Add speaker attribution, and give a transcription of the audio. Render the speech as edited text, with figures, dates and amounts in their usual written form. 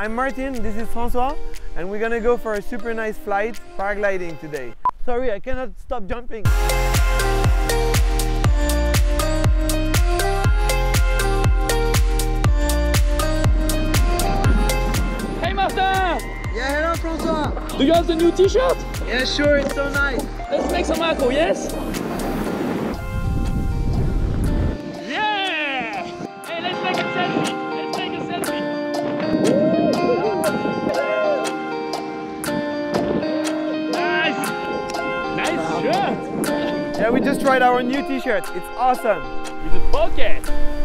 Speaker 1: I'm Martin, this is François, and we're gonna go for a super nice flight, paragliding today. Sorry, I cannot stop jumping.
Speaker 2: Hey Martin!
Speaker 1: Yeah, hello François!
Speaker 2: Do you have the new t-shirt?
Speaker 1: Yeah, sure, it's so nice.
Speaker 2: Let's make some macro, yes? Yeah! Hey, let's make a selfie! Let's make a selfie! Nice! Nice shirt!
Speaker 1: Yeah, we just tried our new t-shirt. It's awesome.
Speaker 2: With a pocket!